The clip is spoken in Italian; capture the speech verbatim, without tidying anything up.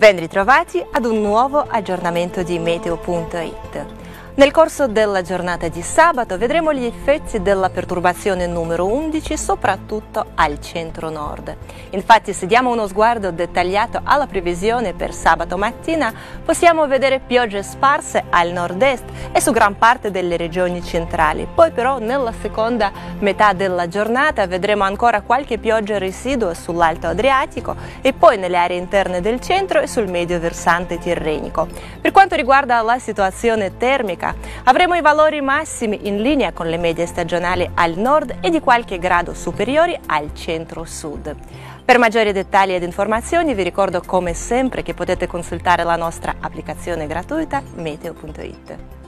Ben ritrovati ad un nuovo aggiornamento di Meteo punto it. Nel corso della giornata di sabato vedremo gli effetti della perturbazione numero undici soprattutto al centro-nord. Infatti, se diamo uno sguardo dettagliato alla previsione per sabato mattina, possiamo vedere piogge sparse al nord-est e su gran parte delle regioni centrali. Poi però nella seconda metà della giornata vedremo ancora qualche pioggia residua sull'Alto Adriatico e poi nelle aree interne del centro e sul medio versante tirrenico. Per quanto riguarda la situazione termica, avremo i valori massimi in linea con le medie stagionali al nord e di qualche grado superiori al centro-sud. Per maggiori dettagli ed informazioni vi ricordo come sempre che potete consultare la nostra applicazione gratuita Meteo punto it.